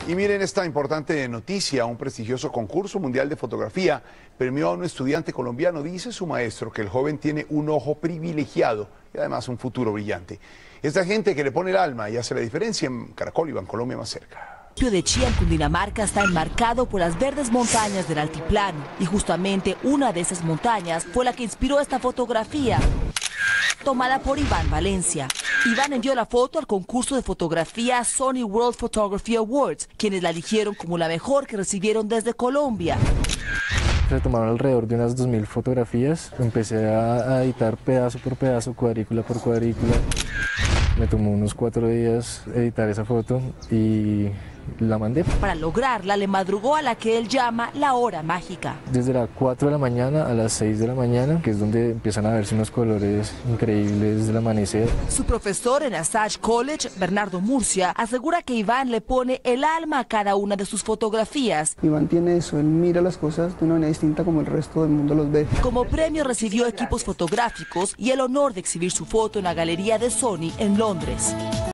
Y miren esta importante noticia, un prestigioso concurso mundial de fotografía premió a un estudiante colombiano. Dice su maestro que el joven tiene un ojo privilegiado y además un futuro brillante. Esta gente que le pone el alma y hace la diferencia en Caracol y Bancolombia más cerca. El municipio de Chía, en Cundinamarca, está enmarcado por las verdes montañas del altiplano y justamente una de esas montañas fue la que inspiró esta fotografía, tomada por Iván Valencia. Iván envió la foto al concurso de fotografía Sony World Photography Awards, quienes la eligieron como la mejor que recibieron desde Colombia. Se tomaron alrededor de unas 2000 fotografías, empecé a editar pedazo por pedazo, cuadrícula por cuadrícula. Me tomó unos 4 días editar esa foto y la mandé. Para lograrla le madrugó a la que él llama la hora mágica. Desde las 4 de la mañana a las 6 de la mañana, que es donde empiezan a verse unos colores increíbles del amanecer. Su profesor en Asage College, Bernardo Murcia, asegura que Iván le pone el alma a cada una de sus fotografías. Iván tiene eso, él mira las cosas de una manera distinta como el resto del mundo los ve. Como premio recibió equipos fotográficos y el honor de exhibir su foto en la galería de Sony en Londres.